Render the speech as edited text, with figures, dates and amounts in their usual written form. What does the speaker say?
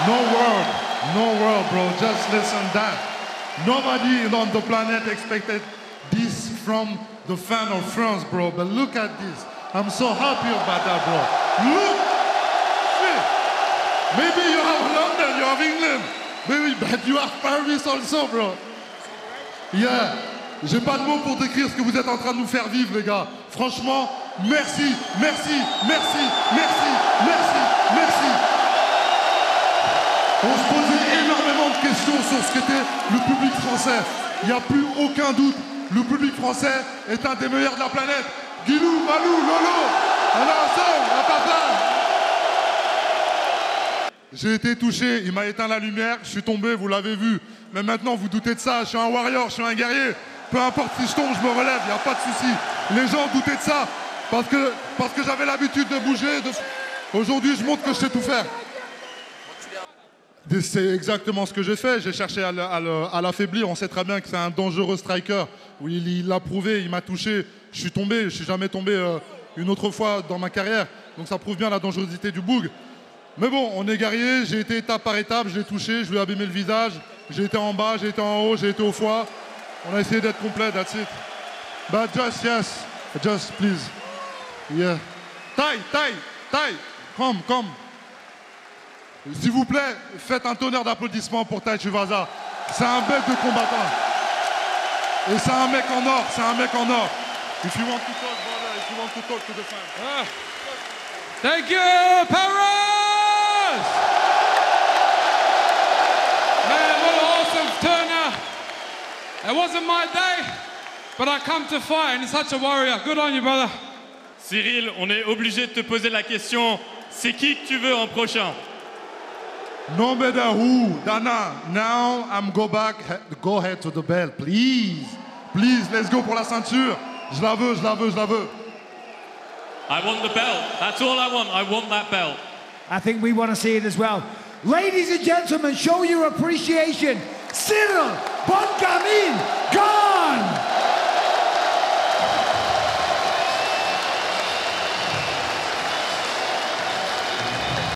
No world, bro. Just listen that. Nobody on the planet expected this from the fan of France, bro. But look at this. I'm so happy about that, bro. Look! Shit. Maybe you have London, you have England. Maybe, but you have Paris also, bro. Yeah. J'ai pas de mots pour décrire ce que vous êtes en train de nous faire vivre, les gars. Franchement, merci, merci, merci, merci, merci, merci. On se posait énormément de questions sur ce qu'était le public français. Il n'y a plus aucun doute. Le public français est un des meilleurs de la planète. Guilou, Malou, Lolo, on est ensemble, on pas plein. J'ai été touché, il m'a éteint la lumière, je suis tombé, vous l'avez vu. Mais maintenant, vous doutez de ça, je suis un warrior, je suis un guerrier. Peu importe si je tombe, je me relève, il n'y a pas de souci. Les gens doutaient de ça, parce que j'avais l'habitude de bouger. Aujourd'hui, je montre que je sais tout faire. C'est exactement ce que j'ai fait. J'ai cherché à l'affaiblir. On sait très bien que c'est un dangereux striker. Oui, il l'a prouvé, il m'a touché. Je suis tombé, je ne suis jamais tombé une autre fois dans ma carrière. Donc ça prouve bien la dangerosité du Boog. Mais bon, on est guerrier. J'ai été étape par étape, je l'ai touché, je lui ai abîmé le visage. J'ai été en bas, j'ai été en haut, j'ai été au foie. On a essayé d'être complet, that's it. But just please. Yeah. Tai, come. S'il vous plaît, faites un tonnerre d'applaudissements pour Tai Tuivasa. C'est un bête de combattant. Et c'est un mec en or, If you want to talk, brother, if you want to talk to the fans. Thank you, Paris! Man, what an awesome turnout. It wasn't my day, but I come to fight, and he's such a warrior. Good on you, brother. Cyril, on est obligé de te poser la question, c'est qui que tu veux en prochain? No matter who, Dana, now I'm go ahead to the belt, please. Please, let's go pour la ceinture. Je la veux. I want the belt. That's all I want that belt. I think we want to see it as well. Ladies and gentlemen, show your appreciation. Cyril Boncamin.